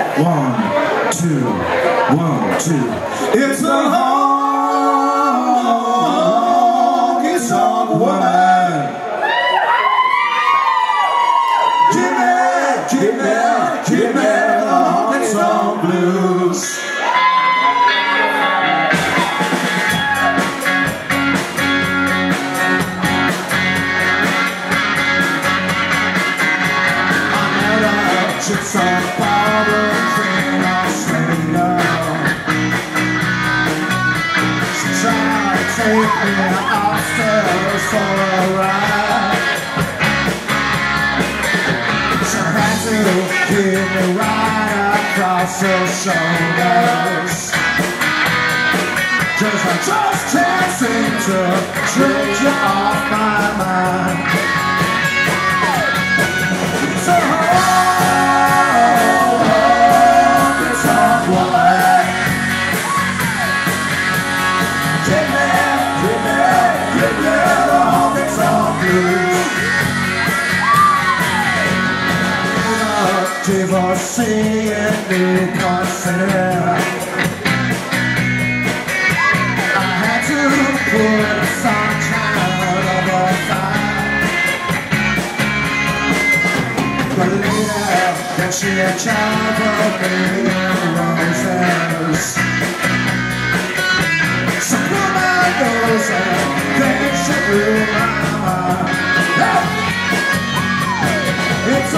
1, 2, 1, 2. It's a honky-tonk woman. Give me the honky-tonk blues. It's a bottle in Australia. She tried to take me upstairs for a ride. She had to give me right across her shoulders. Cause I just can't seem to trick you off my mind. It's a divorcee and new concert. I had to put some kind of a fight. But later, then she had charged me in roses. So blew my nose and then she blew my mind. It's a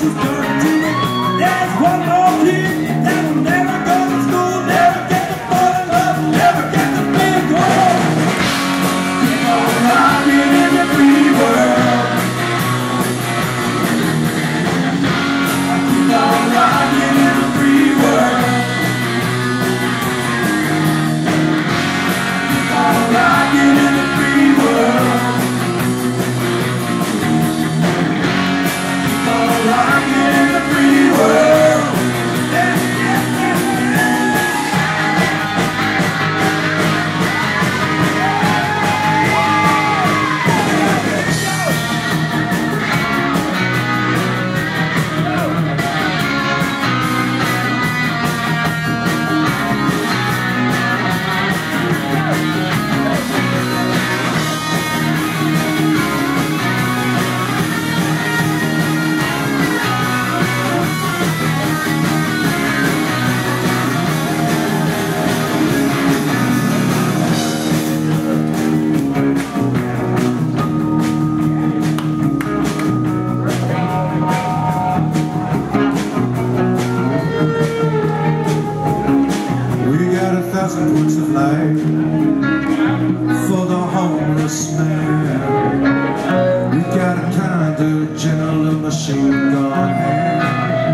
she's gonna do it. There's one more kid that will never go to school, never get to fall in love, never get to be a girl. Keep on rocking in the free world. Keep on rocking in the free world. Keep on rocking in the free world. Keep on rocking in the free world. Works of life for the homeless man. We got a kind of gentle machine gun hand.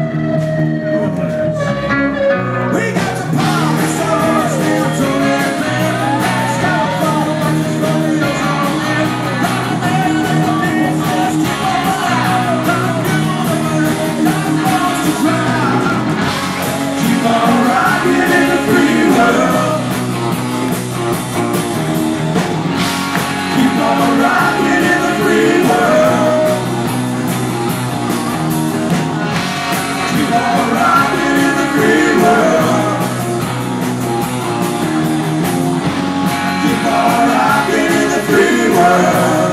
We got the power, so still to that man. Let's go for the ones from the ocean man. Run away with the business, keep on alive. Don't give on the world, not lost to try. Keep on rocking in the free world. Keep on rocking in the free world. Keep on rocking in the free world. Keep on rocking in the free world.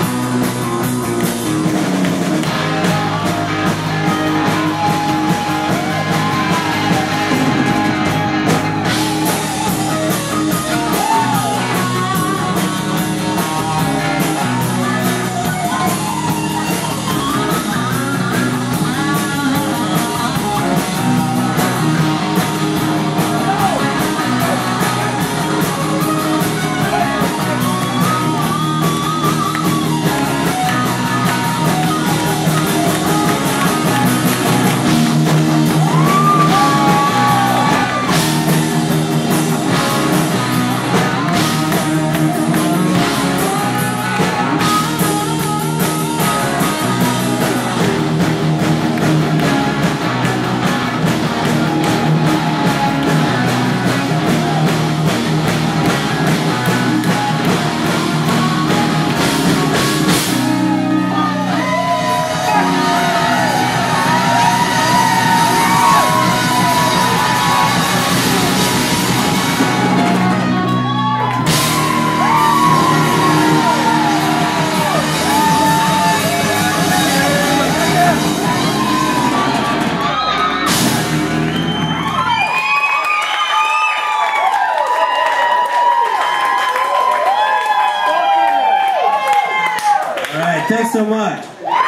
Thanks so much.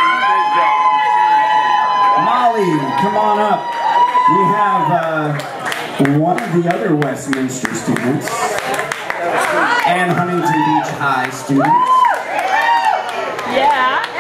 Molly, come on up. We have one of the other Westminster students and Huntington Beach High students. Yeah.